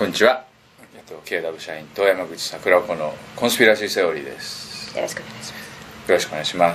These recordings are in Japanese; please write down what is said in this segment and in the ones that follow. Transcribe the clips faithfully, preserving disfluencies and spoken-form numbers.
にちは。えっと ケーダブリュー 社員と山口桜子のコンスピラシーセオリーです。 よろしくお願いします。 よろしくお願いします。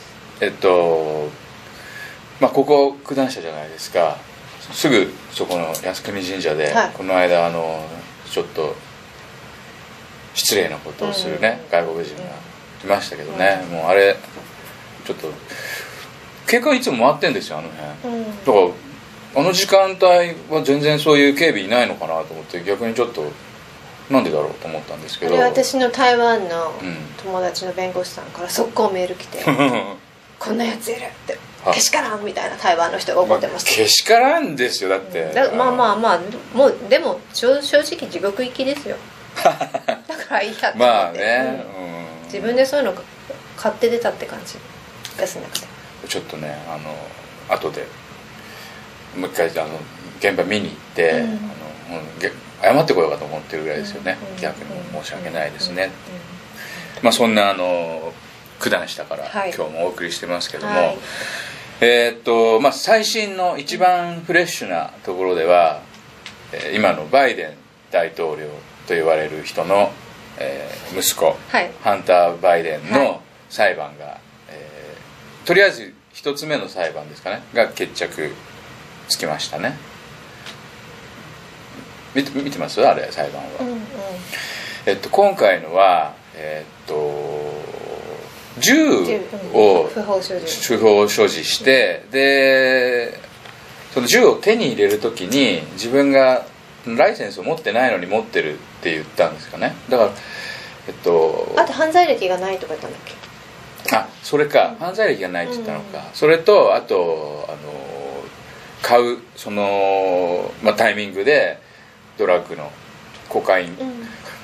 えっとまあここ九段下じゃないですか。すぐそこの靖国神社で、はい、この間あのちょっと失礼なことをするね、うん、外国人がいましたけどね、うん、もうあれちょっと警官いつも回ってんですよ、あの辺、うん、だからあの時間帯は全然そういう警備いないのかなと思って、逆にちょっとなんでだろうと思ったんですけど、 あれ私の台湾の友達の弁護士さんから速攻メール来てこんなやついるってけしからんみたいな台湾の人が怒ってました。 けしからんですよ、だって、うん、 だまあまあまあもうでも正直地獄行きですよだからいいやって思って、 まあね、 うん、自分でそういうの買って出たって感じですね。 ちょっとね、あの後でもう一回あの現場見に行って、うん、あの謝ってこようかと思ってるぐらいですよね、うん、逆に申し訳ないですね、うんうん、まあそんなあの九段下から、はい、今日もお送りしてますけども、はい、えー、っとまあ最新の一番フレッシュなところでは、うん、今のバイデン大統領と言われる人の、えー、息子、はい、ハンター・バイデンの裁判が、はい、えー、とりあえず一つ目の裁判ですかねが決着つきましたね。見て、見てますあれ裁判は、うんうん、えっと今回のはえっと銃を不法所持、不法所持して、でその銃を手に入れるときに自分がライセンスを持ってないのに持ってるって言ったんですかね。だからえっとあと犯罪歴がないとか言ったんだっけ。 あ、それか、うん、犯罪歴がないって言ったのか、うん、それとあとあの買うその、まあ、タイミングでドラッグのコカイン、うん、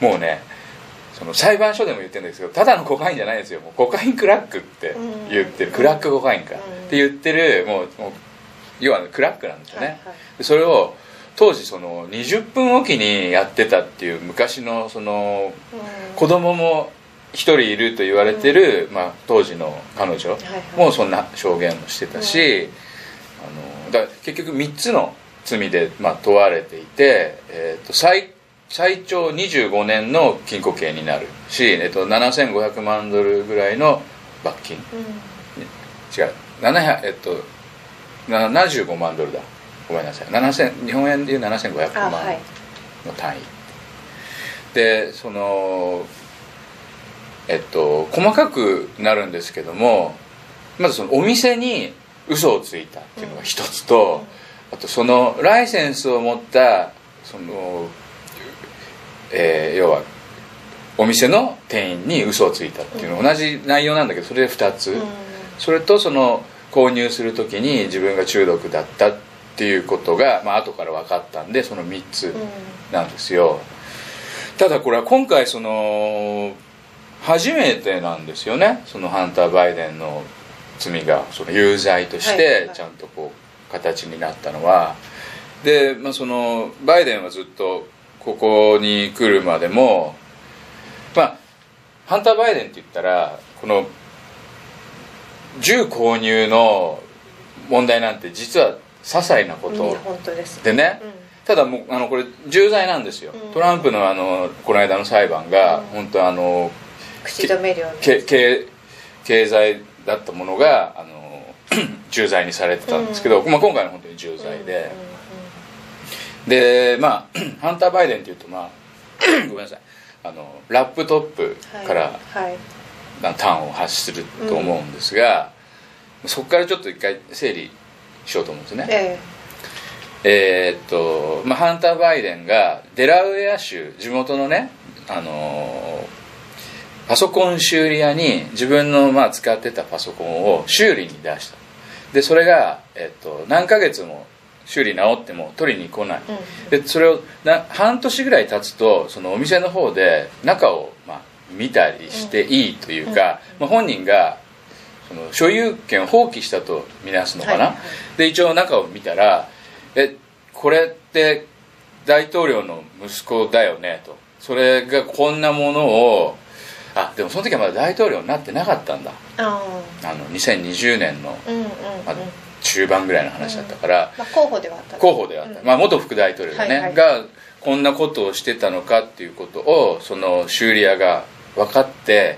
もうねその裁判所でも言ってるんですけど、ただのコカインじゃないですよ、もうコカインクラックって言ってる、うん、クラックコカインか、うん、って言ってる、もう、もう要はクラックなんですよね、はいはい、でそれを当時そのにじゅっぷんおきにやってたっていう昔のその、うん、子供も一人いると言われてる、うん、まあ、当時の彼女もそんな証言もしてたし、はいはい、あのだから結局みっつの罪で、まあ、問われていて、えー、と 最, 最長にじゅうごねんの禁錮刑になるし、えー、とななせんごひゃくまんドルぐらいの罰金、うん、違うななひゃく、えっと、ななじゅうごまんドルだ、ごめんなさい、ななせん日本円でいうななせんごひゃくまんの単位、はい、でそのえっと細かくなるんですけども、まずそのお店に嘘をついたっていうのが一つと、うん、あとそのライセンスを持ったその、えー、要はお店の店員に嘘をついたっていうの、うん、同じ内容なんだけどそれでふたつ、うん、それとその購入する時に自分が中毒だったっていうことが、まあ後から分かったんでそのみっつなんですよ、うん、ただこれは今回その初めてなんですよね、そのハンター・バイデンの罪がその有罪としてちゃんとこう形になったのは、で、まあ、そのバイデンはずっとここに来るまでも、まあハンター・バイデンって言ったらこの銃購入の問題なんて実は些細なことでね、うん、本当です、うん、ただもうあのこれ重罪なんですよ、うん、トランプのあのこの間の裁判が、うん、本当あの口止め料けけ経済だったものがあの重罪にされてたんですけど、うん、まあ、今回の本当に重罪で、うんうんうん、でまあハンター・バイデンっていうとまあごめんなさい、あのラップトップから、はいはい、端を発すると思うんですが、うん、そこからちょっと一回整理しようと思うんですね、えー、えー、っと、まあ、ハンター・バイデンがデラウェア州地元のね、あのーパソコン修理屋に自分のまあ使ってたパソコンを修理に出した。でそれが、えっと、何ヶ月も修理直っても取りに来ない、うん、でそれをな半年ぐらい経つとそのお店の方で中をまあ見たりしていいというか、うん、まあ、本人がその所有権を放棄したとみなすのかな、はいはい、で一応中を見たらえこれって大統領の息子だよねと、それがこんなものを、あでもその時はまだ大統領になってなかったんだ、ああのにせんにじゅうねんの、うんうんうん、まあ、中盤ぐらいの話だったから、 うん、まあ、候補ではあった候補ではあった、うん、まあ、元副大統領、ね、はいはい、がこんなことをしてたのかっていうことをその修理屋が分かって、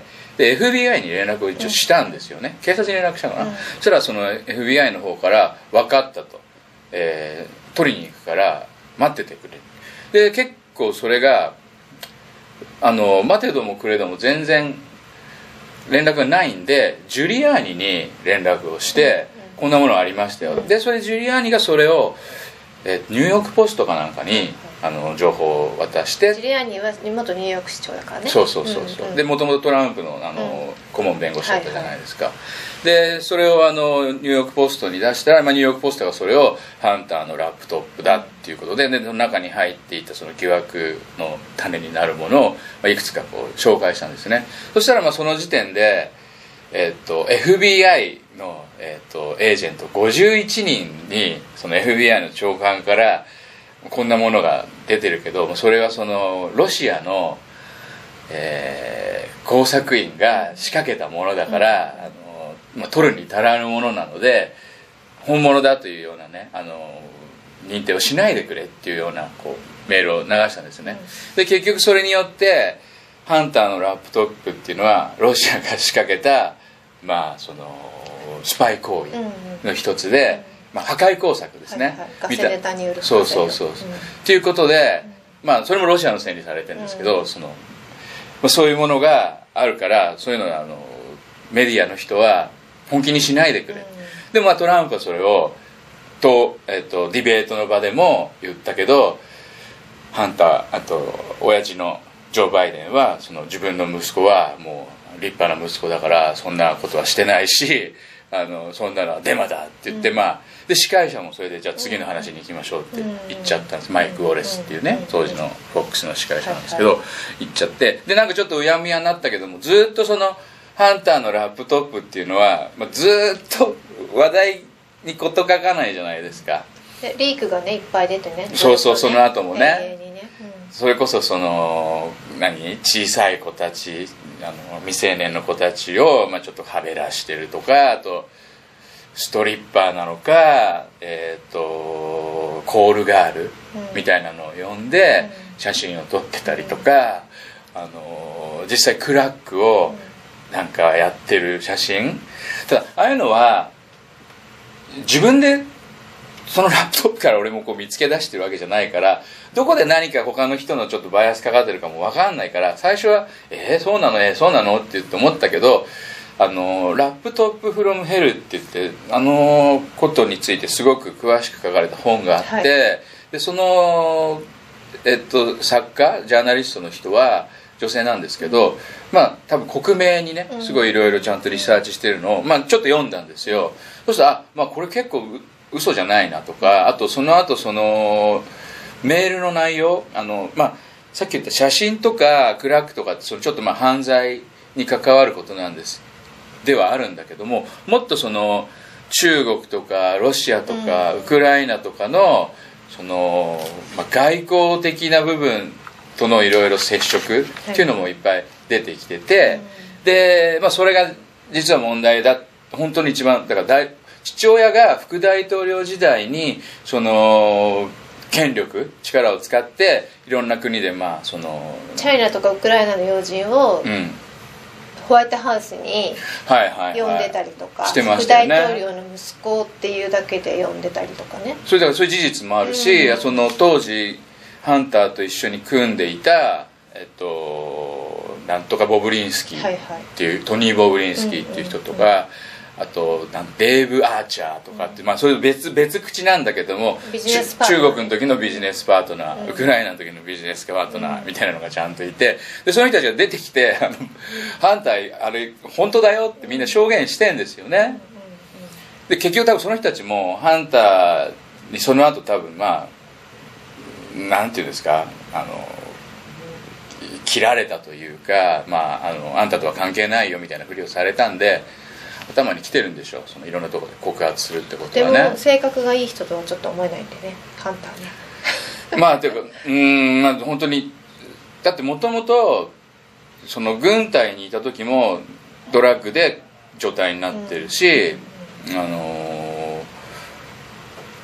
で エフビーアイ に連絡を一応したんですよね、うん、警察に連絡したのかな、うん、そしたらその エフビーアイ の方から分かったと、えー、取りに行くから待っててくれ。で結構それがあの待てどもくれども全然連絡がないんで、ジュリアーニに連絡をして、うん、こんなものありましたよ、うん、でそれジュリアーニがそれを、えー、ニューヨークポストかなんかに、うんあの情報を渡して、 ジュリアーニは元ニューヨーク市長だからね。 そうそうそうそう、うんうん、でもともとトランプのあの、うん、顧問弁護士だったじゃないですか、はいはい、でそれをあのニューヨークポストに出したら、まあ、ニューヨークポストがそれをハンターのラップトップだっていうことで、でその中に入っていたその疑惑の種になるものを、まあ、いくつかこう紹介したんですね。そしたらまあその時点で、えっと、エフビーアイ の、えっと、エージェントごじゅういちにんにその エフビーアイ の長官からこんなものが出てるけど、それはそのロシアの、えー、工作員が仕掛けたものだから、うん、あのまあ、取るに足らぬものなので本物だというようなね、あの認定をしないでくれっていうようなこうメールを流したんですね、うん、で結局それによってハンターのラップトップっていうのはロシアが仕掛けた、まあ、そのスパイ行為の一つで、うんまあ、破壊工作ですね、はいはい、 ガセネタによるそうそうそうそう、うん、っていうことで、まあ、それもロシアのせいにされてるんですけど、うん、そのまあ、そういうものがあるからそういうのはあのメディアの人は本気にしないでくれ、うん、でもまあトランプはそれをと、えっと、ディベートの場でも言ったけど、ハンターあと親父のジョー・バイデンはその自分の息子はもう立派な息子だからそんなことはしてないし、あのそんなのはデマだって言って、うん、まあで司会者もそれでじゃあ次の話に行きましょうって言っちゃったんです、マイク・ウォレスっていうね当時のフォックスの司会者なんですけど、言っちゃって、でなんかちょっとうやむやになったけども、ずっとそのハンターのラップトップっていうのは、まあ、ずっと話題に事欠かないじゃないですか。 でリークがねいっぱい出てね、 そうそう、その後もね、 ね、 うん、それこそその何小さい子たち、あの未成年の子たちを、まあ、ちょっとはべらしてるとか、あとストリッパーなのか、えー、とコールガールみたいなのを呼んで写真を撮ってたりとか、あの実際クラックをなんかやってる写真、ただああいうのは自分でそのラップトップから俺もこう見つけ出してるわけじゃないから、どこで何か他の人のちょっとバイアスかかってるかも分かんないから、最初は「えー、そうなのえー、そうなの?」って言って思ったけど、あのラップトップフロムヘルって言ってあのことについてすごく詳しく書かれた本があって、はい、でその、えっと、作家ジャーナリストの人は女性なんですけど、まあ多分克明にねすごいいろいろちゃんとリサーチしてるのを、まあ、ちょっと読んだんですよ。そしたらあ、まあ、これ結構嘘じゃないなとか、あとその後そのメールの内容、あの、まあ、さっき言った写真とかクラックとかってそのちょっとまあ犯罪に関わることなんですではあるんだけども、もっとその中国とかロシアとかウクライナとかのその、まあ、外交的な部分とのいろいろ接触っていうのもいっぱい出てきてて、で、まあ、それが実は問題だ、本当に一番だから大父親が副大統領時代にその権力力を使っていろんな国でまあそのチャイナとかウクライナの要人を、うん、ホワイトハウスに呼んでたりとか、 してましたよね、 副大統領の息子っていうだけで呼んでたりとかね、 それだからそういう事実もあるし、うん、その当時ハンターと一緒に組んでいたえっとなんとかボブリンスキーっていう、はいはい、トニー・ボブリンスキーっていう人とか、うんうんうん、あとデーブ・アーチャーとかって、まあ、それ別別口なんだけども、中国の時のビジネスパートナー、うん、ウクライナの時のビジネスパートナーみたいなのがちゃんといて、でその人たちが出てきてあのハンターあれ本当だよってみんな証言してんですよね。で結局多分その人たちもハンターにその後多分まあなんていうんですか、あの切られたというか、まあ、あのあんたとは関係ないよみたいなふりをされたんで頭に来てるんでしょう、そのいろんなところで告発するってことはね。 でも性格がいい人とはちょっと思えないんでね、ハンターねまあというかうーん、まあ、本当にだってもともとその軍隊にいた時もドラッグで状態になってるし、うん、あの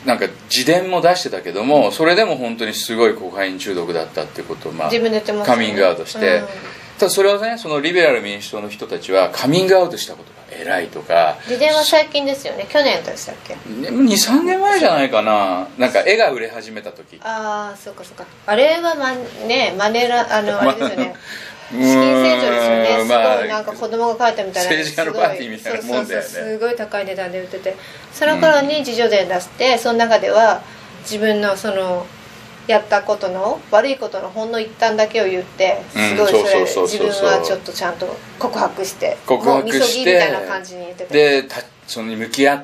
なんか自伝も出してたけども、それでも本当にすごいコカイン中毒だったっていうことを、まあ、 自分で言ってますね、 カミングアウトして、うん、ただそれはね、そのリベラル民主党の人たちはカミングアウトしたことが偉いとか。 自伝は最近ですよね、去年でしたっけ。 にさんねんまえじゃないかな。なんか絵が売れ始めた時。 ああ、そうかそうか。あれはまね、マネラあのあれですよね資金成長ですよね。すごい、まあ、なんか子供が書いたみたいな、 政治家のパーティーみたいなもんだよね。 そうそうそう、すごい高い値段で売ってて、その頃に自叙伝出して、うん、その中では自分のそのやったことの悪いことのほんの一端だけを言って、すごいそれ自分はちょっとちゃんと告白して告白してもうみそぎみたいな感じに言ってて、 でたそのに向き合って、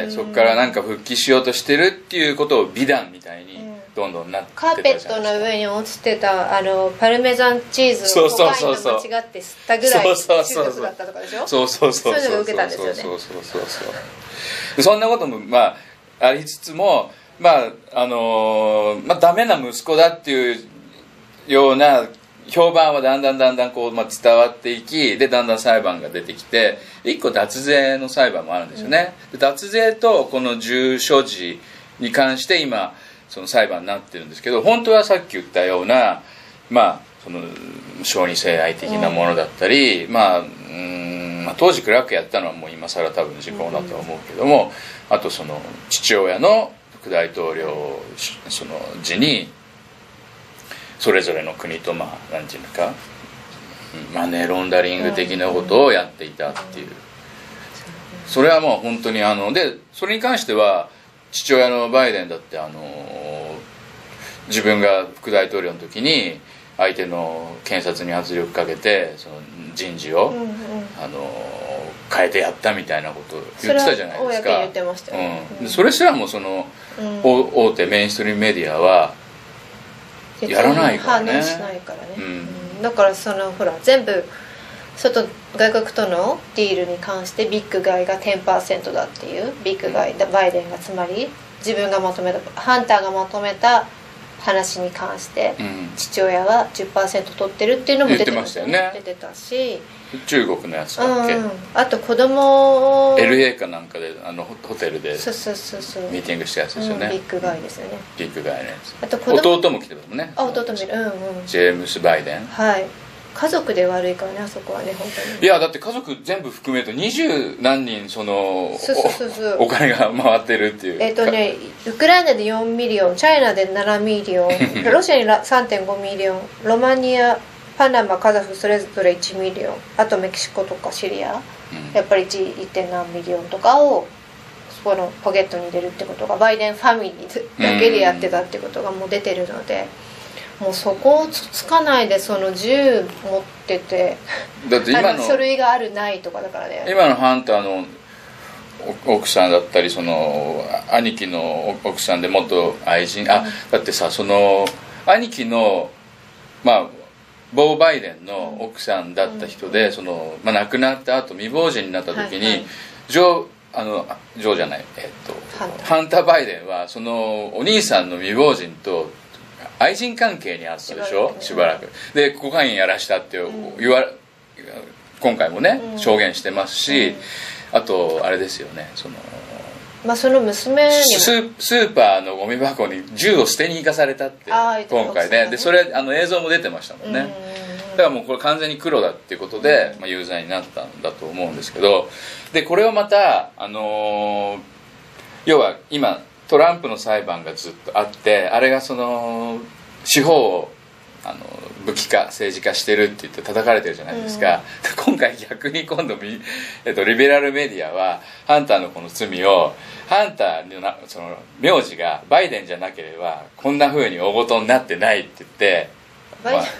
うん、そこからなんか復帰しようとしてるっていうことを美談みたいにどんどんなってたじゃないですか。 カーペットの上に落ちてたあのパルメザンチーズをコカインと間違って吸ったぐらい中毒だったとかでしょ。 そうそうそうそう、 そういうのが受けたんですよね。 そうそうそうそうそんなこともまあありつつも、まああのー、まあダメな息子だっていうような評判はだんだんだんだんこう、まあ、伝わっていき、でだんだん裁判が出てきて、一個脱税の裁判もあるんですよね、うん、で脱税とこの銃所持に関して今その裁判になってるんですけど、本当はさっき言ったような、まあ、その小児性愛的なものだったり、うん、まあ、うーん、まあ当時クラックやったのはもう今更多分時効だとは思うけども、うん、あとその父親の副大統領その時にそれぞれの国と、まあ何て言うのか、マネーロンダリング的なことをやっていたっていう、それはもう本当にあので、それに関しては父親のバイデンだってあの自分が副大統領の時に相手の検察に圧力かけてその人事を、うんうん、あの変えてやったみたいなことを言ってたじゃないですか。 それは公に言ってましたよね、 うん、それすらもその、うん、大手メインストリームメディアはやらないからね。 反応しないからね、うんうん、だからそのほら全部外外国とのディールに関してビッグガイが じゅっパーセント だっていうビッグガイ、バイデンがつまり自分がまとめたハンターがまとめた話に関して父親は じゅっパーセント 取ってるっていうのも出てましたよね。出てたし、 中国のやつだっけ、うん、 あと子供エルエー かなんかであのホテルでミそうそうそうそうーティングしたやつですよね、 うん、ビッグガイですよね、 ビッグガイのやつ。 あと子供弟も来てたもんね。 あ、弟もいる、うんうん、 ジェームス・バイデン、 はい、家族で悪いからね、あそこはね、本当に。 いやだって家族全部含めると二十何人そのそうそうそうそうお, お金が回ってるっていう。 えっ、ー、とね、ウクライナでよんミリオン、チャイナでななミリオンロシアに さんてんごミリオン、ロマニア、パナマ、カザフそれぞれいちミリオン、あとメキシコとかシリア、うん、やっぱり いってん何ミリオンとかをそこのポケットに入れるってことがバイデンファミリーだけでやってたってことがもう出てるので、もうそこをつつかないでその銃持ってて、 だって今の書類があるないとかだからね。 今のハンターの奥さんだったりその兄貴の奥さんで元愛人、あ、だってさ、その兄貴のまあボー・バイデンの奥さんだった人で、うん、そのまあ、亡くなった後未亡人になった時に、はいはい、ジョーあのジョーじゃない、えっとハンター、ハンターバイデンはそのお兄さんの未亡人と愛人関係にあったでしょ、しばらくでコカインやらしたって言わ、うん、今回もね、うん、証言してますし、うん、あとあれですよね、そのまあ、その娘にスー、スーパーのゴミ箱に銃を捨てに行かされたって今回ね、でそれあの映像も出てましたもんね、だからもうこれ完全に黒だっていうことで、まあ、有罪になったんだと思うんですけど、でこれをまた、あのー、要は今トランプの裁判がずっとあって、あれがその司法をあの武器化政治化してるって言って叩かれてるじゃないですか、うん、今回逆に今度、えっと、リベラルメディアはハンターのこの罪をハンターのその名字がバイデンじゃなければこんな風に大事になってないって言って、 バイデン、まあ、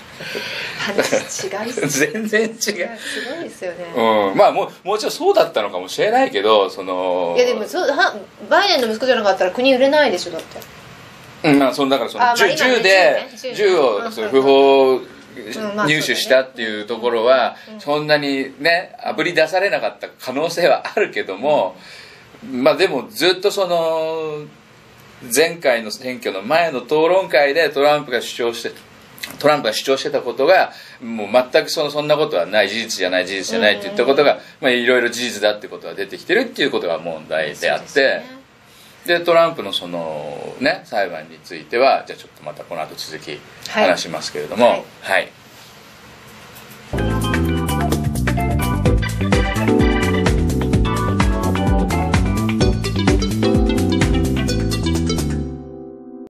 話違いす全然違う、すごいですよね、 うん、まあもう、もうちろんそうだったのかもしれないけど、そのいやでもそうはバイデンの息子じゃなかったら国売れないでしょ、だってうん、まあ、そのだからその銃、まあ、銃で銃をその不法入手したっていうところはそんなにねあぶり出されなかった可能性はあるけども、まあでもずっとその前回の選挙の前の討論会でトランプが主張してトランプが主張してたことがもう全くそのそんなことはない、事実じゃない事実じゃないって言ったことが、まあいろいろ事実だってことが出てきてるっていうことが問題であって、 でトランプのそのね裁判についてはじゃあちょっとまたこの後続き話しますけれども、はい、はい